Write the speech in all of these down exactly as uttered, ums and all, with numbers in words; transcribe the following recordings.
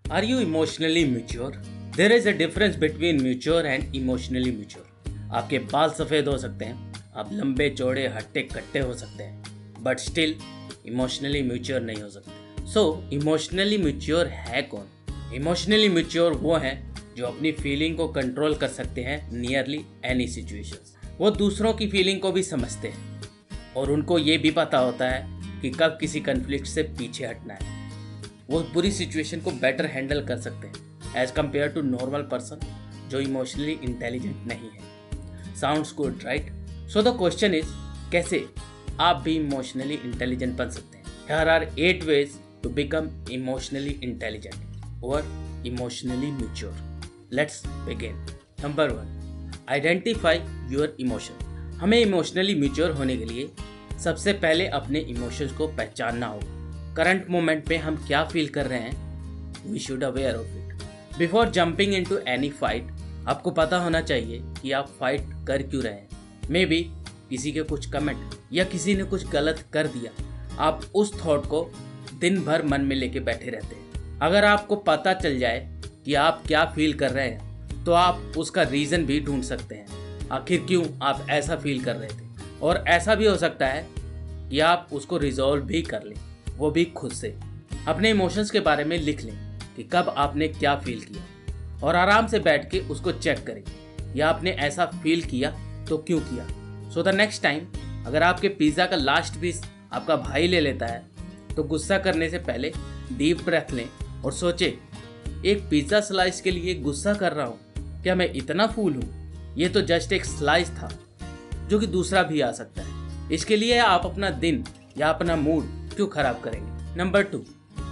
Are you emotionally mature? There is a difference between mature and emotionally mature. आपके बाल सफ़ेद हो सकते हैं, आप लंबे चौड़े हट्टे कट्टे हो सकते हैं, बट स्टिल इमोशनली मैच्योर नहीं हो सकते. सो इमोशनली मैच्योर है कौन? इमोशनली मैच्योर वो हैं जो अपनी फीलिंग को कंट्रोल कर सकते हैं नियरली एनी सिचुएशंस. वो दूसरों की फीलिंग को भी समझते हैं और उनको ये भी पता होता है कि कब किसी कन्फ्लिक्ट से पीछे हटना है. वो बुरी सिचुएशन को बेटर हैंडल कर सकते हैं as compare to normal person जो इमोशनली इंटेलिजेंट नहीं है. Sounds good right? So the question is, कैसे आप भी इमोशनली इंटेलिजेंट बन सकते हैं? Here are eight ways to become emotionally intelligent और emotionally mature. Let's begin. Number one, identify your emotion. हमें इमोशनली मैच्योर होने के लिए सबसे पहले अपने इमोशंस को पहचानना होगा. करंट मोमेंट पे हम क्या फील कर रहे हैं, we should aware of it. Before jumping into any fight, आपको पता होना चाहिए कि आप फाइट कर क्यों रहे हैं. मे बी किसी के कुछ कमेंट या किसी ने कुछ गलत कर दिया, आप उस थॉट को दिन भर मन में लेके बैठे रहते हैं. अगर आपको पता चल जाए कि आप क्या फील कर रहे हैं तो आप उसका रीज़न भी ढूंढ सकते हैं, आखिर क्यों आप ऐसा फील कर रहे थे. और ऐसा भी हो सकता है कि आप उसको रिजॉल्व भी कर लें, वो भी खुद से. अपने इमोशंस के बारे में लिख लें कि कब आपने क्या फील किया और आराम से बैठ के उसको चेक करें या आपने ऐसा फील किया तो क्यों किया. सो द नेक्स्ट टाइम अगर आपके पिज़्ज़ा का लास्ट पीस आपका भाई ले लेता है तो गुस्सा करने से पहले डीप ब्रेथ लें और सोचें, एक पिज़्ज़ा स्लाइस के लिए गुस्सा कर रहा हूँ, क्या मैं इतना फूल हूँ? ये तो जस्ट एक स्लाइस था जो कि दूसरा भी आ सकता है. इसके लिए आप अपना दिन या अपना मूड क्यों खराब करेंगे. Number two,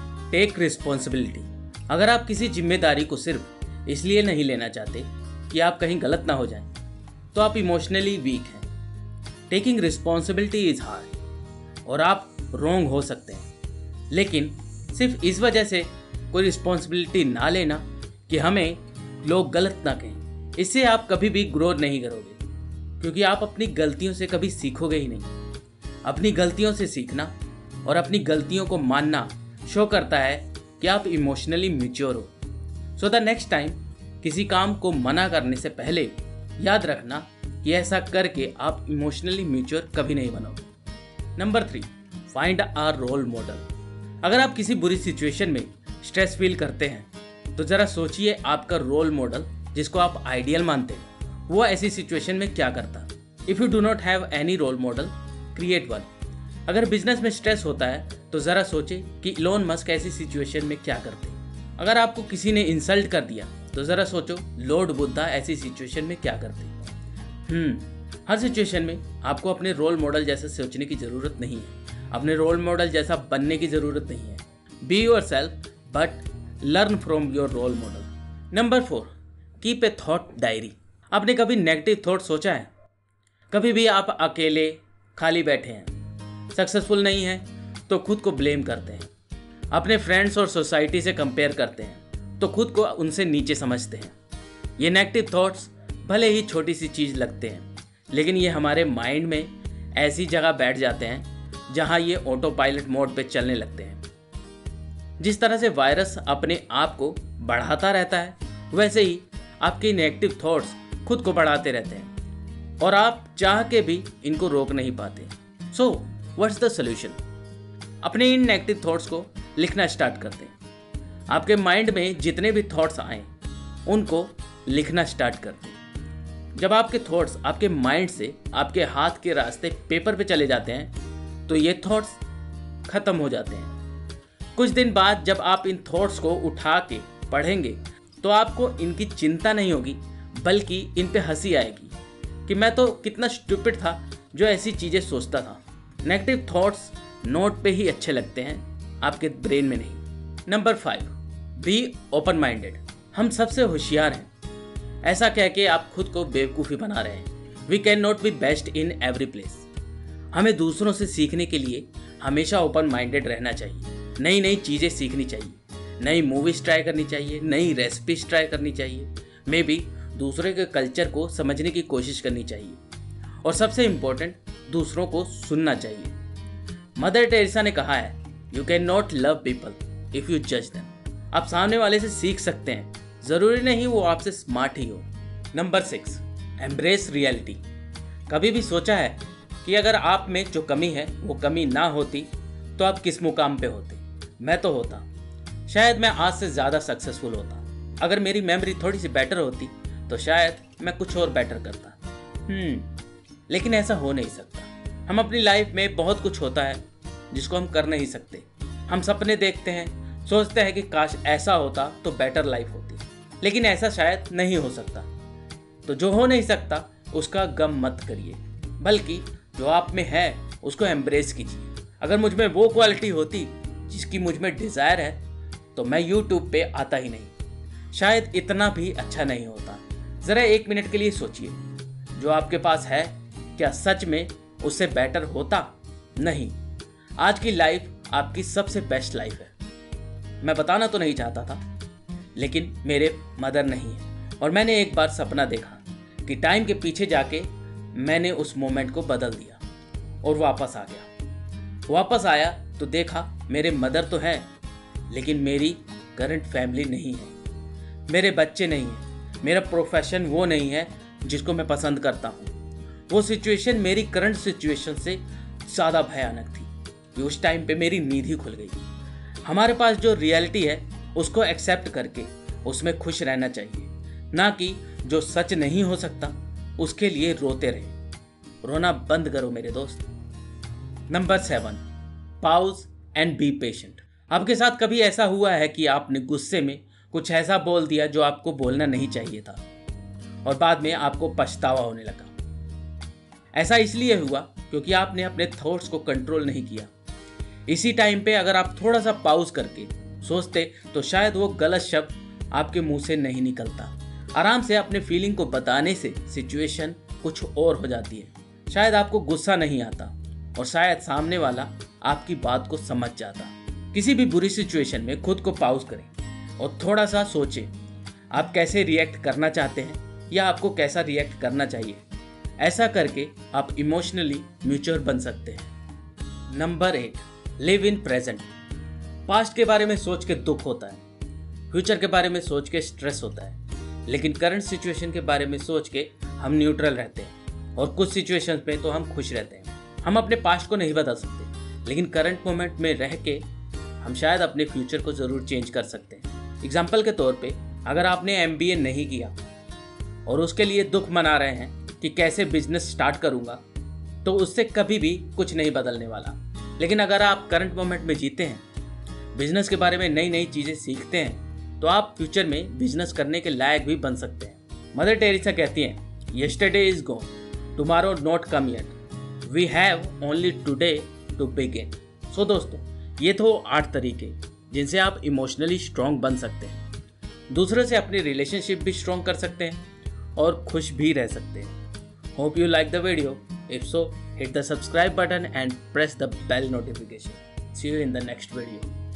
take responsibility. अगर आप किसी जिम्मेदारी को सिर्फ इसलिए नहीं लेना चाहते कि आप कहीं गलत ना हो जाएं, तो आप इमोशनली वीक हैं. टेकिंग रिस्पॉन्सिबिलिटी इज हार्ड और आप रॉन्ग हो सकते हैं, लेकिन सिर्फ इस वजह से कोई रिस्पॉन्सिबिलिटी ना लेना कि हमें लोग गलत ना कहें, इससे आप कभी भी ग्रो नहीं करोगे, क्योंकि आप अपनी गलतियों से कभी सीखोगे ही नहीं. अपनी गलतियों से सीखना और अपनी गलतियों को मानना शो करता है कि आप इमोशनली मैच्योर हो. सो द नेक्स्ट टाइम किसी काम को मना करने से पहले याद रखना कि ऐसा करके आप इमोशनली मैच्योर कभी नहीं बनोगे. Number three, find a role model. अगर आप किसी बुरी सिचुएशन में स्ट्रेस फील करते हैं तो ज़रा सोचिए आपका रोल मॉडल जिसको आप आइडियल मानते हैं वो ऐसी सिचुएशन में क्या करता. If you do not have any role model, create one. अगर बिजनेस में स्ट्रेस होता है तो ज़रा सोचें कि इलोन मस्क ऐसी सिचुएशन में क्या करते. अगर आपको किसी ने इंसल्ट कर दिया तो ज़रा सोचो लॉर्ड बुद्धा ऐसी सिचुएशन में क्या करते. हम्म हर सिचुएशन में आपको अपने रोल मॉडल जैसे सोचने की ज़रूरत नहीं है, अपने रोल मॉडल जैसा बनने की ज़रूरत नहीं है. Be yourself but learn from your role model. Number four, keep a thought diary. आपने कभी नेगेटिव थॉट सोचा है? कभी भी आप अकेले खाली बैठे हैं, सक्सेसफुल नहीं हैं तो खुद को ब्लेम करते हैं, अपने फ्रेंड्स और सोसाइटी से कंपेयर करते हैं तो खुद को उनसे नीचे समझते हैं. ये नेगेटिव थॉट्स भले ही छोटी सी चीज़ लगते हैं, लेकिन ये हमारे माइंड में ऐसी जगह बैठ जाते हैं जहाँ ये ऑटो पायलट मोड पे चलने लगते हैं. जिस तरह से वायरस अपने आप को बढ़ाता रहता है, वैसे ही आपके नेगेटिव थॉट्स खुद को बढ़ाते रहते हैं और आप चाह के भी इनको रोक नहीं पाते. So what's the solution? अपने इन नेगेटिव थॉट्स को लिखना स्टार्ट करते हैं. आपके माइंड में जितने भी थॉट्स आए उनको लिखना स्टार्ट करते हैं. जब आपके थॉट्स आपके माइंड से आपके हाथ के रास्ते पेपर पे चले जाते हैं तो ये थॉट्स खत्म हो जाते हैं. कुछ दिन बाद जब आप इन थॉट्स को उठा के पढ़ेंगे तो आपको इनकी चिंता नहीं होगी, बल्कि इन पे हंसी आएगी कि मैं तो कितना स्टूपिड था जो ऐसी चीज़ें सोचता था. नेगेटिव थॉट्स नोट पे ही अच्छे लगते हैं, आपके ब्रेन में नहीं. Number five, be open minded. हम सबसे होशियार हैं, ऐसा कह के आप खुद को बेवकूफ़ी बना रहे हैं. We can not be best in every place. हमें दूसरों से सीखने के लिए हमेशा ओपन माइंडेड रहना चाहिए. नई नई चीज़ें सीखनी चाहिए, नई मूवीज़ ट्राई करनी चाहिए, नई रेसिपीज ट्राई करनी चाहिए, मे बी दूसरे के कल्चर को समझने की कोशिश करनी चाहिए और सबसे इम्पोर्टेंट दूसरों को सुनना चाहिए. मदर टेरेसा ने कहा है, you can not love people if you जज देम. आप सामने वाले से सीख सकते हैं, ज़रूरी नहीं वो आपसे स्मार्ट ही हो। Number six, embrace reality. कभी भी सोचा है कि अगर आप में जो कमी है वो कमी ना होती तो आप किस मुकाम पे होते? मैं तो होता, शायद मैं आज से ज़्यादा सक्सेसफुल होता। अगर मेरी मेमोरी थोड़ी सी बेटर होती तो शायद मैं कुछ और बेटर करता। हम्म लेकिन ऐसा हो नहीं सकता। हम अपनी लाइफ में बहुत कुछ होता है जिसको हम कर नहीं सकते। हम सपने देखते हैं, सोचते हैं कि काश ऐसा होता तो बेटर लाइफ होती, लेकिन ऐसा शायद नहीं हो सकता। तो जो हो नहीं सकता उसका गम मत करिए, बल्कि जो आप में है उसको एम्ब्रेस कीजिए। अगर मुझ में वो क्वालिटी होती जिसकी मुझ में डिज़ायर है तो मैं यूट्यूब पे आता ही नहीं, शायद इतना भी अच्छा नहीं होता। ज़रा एक मिनट के लिए सोचिए, जो आपके पास है क्या सच में उससे बेटर होता? नहीं। आज की लाइफ आपकी सबसे बेस्ट लाइफ है। मैं बताना तो नहीं चाहता था, लेकिन मेरे मदर नहीं है और मैंने एक बार सपना देखा कि टाइम के पीछे जाके मैंने उस मोमेंट को बदल दिया और वापस आ गया। वापस आया तो देखा मेरे मदर तो हैं, लेकिन मेरी करंट फैमिली नहीं है, मेरे बच्चे नहीं हैं, मेरा प्रोफेशन वो नहीं है जिसको मैं पसंद करता हूँ। वो सिचुएशन मेरी करंट सिचुएशन से ज़्यादा भयानक थी कि उस टाइम पे मेरी नींद ही खुल गई। हमारे पास जो रियलिटी है उसको एक्सेप्ट करके उसमें खुश रहना चाहिए, ना कि जो सच नहीं हो सकता उसके लिए रोते रहे। रोना बंद करो मेरे दोस्त। Number seven, pause and be patient. आपके साथ कभी ऐसा हुआ है कि आपने गुस्से में कुछ ऐसा बोल दिया जो आपको बोलना नहीं चाहिए था और बाद में आपको पछतावा होने लगा? ऐसा इसलिए हुआ क्योंकि आपने अपने थॉट्स को कंट्रोल नहीं किया। इसी टाइम पे अगर आप थोड़ा सा पाउज करके सोचते तो शायद वो गलत शब्द आपके मुंह से नहीं निकलता। आराम से अपने फीलिंग को बताने से सिचुएशन कुछ और हो जाती है। शायद आपको गुस्सा नहीं आता और शायद सामने वाला आपकी बात को समझ जाता। किसी भी बुरी सिचुएशन में खुद को पाउज करें और थोड़ा सा सोचें आप कैसे रिएक्ट करना चाहते हैं या आपको कैसा रिएक्ट करना चाहिए। ऐसा करके आप इमोशनली मैच्योर बन सकते हैं। Number eight, live in present. Past के बारे में सोच के दुख होता है, फ्यूचर के बारे में सोच के स्ट्रेस होता है, लेकिन करंट सिचुएशन के बारे में सोच के हम न्यूट्रल रहते हैं और कुछ सिचुएशंस में तो हम खुश रहते हैं। हम अपने पास्ट को नहीं बदल सकते, लेकिन करंट मोमेंट में रह के हम शायद अपने फ्यूचर को ज़रूर चेंज कर सकते हैं। एग्जाम्पल के तौर पे अगर आपने एम बी ए नहीं किया और उसके लिए दुख मना रहे हैं कि कैसे बिजनेस स्टार्ट करूँगा, तो उससे कभी भी कुछ नहीं बदलने वाला। लेकिन अगर आप करंट मोमेंट में जीते हैं, बिजनेस के बारे में नई नई चीज़ें सीखते हैं, तो आप फ्यूचर में बिजनेस करने के लायक भी बन सकते हैं। मदर टेरेसा कहती हैं, yesterday is gone, tomorrow not come yet, we have only today to begin. So दोस्तों, ये तो आठ तरीके जिनसे आप इमोशनली स्ट्रॉन्ग बन सकते हैं, दूसरों से अपनी रिलेशनशिप भी स्ट्रॉन्ग कर सकते हैं और खुश भी रह सकते हैं। Hope you like the video. If so, hit the subscribe button and press the bell notification. See you in the next video.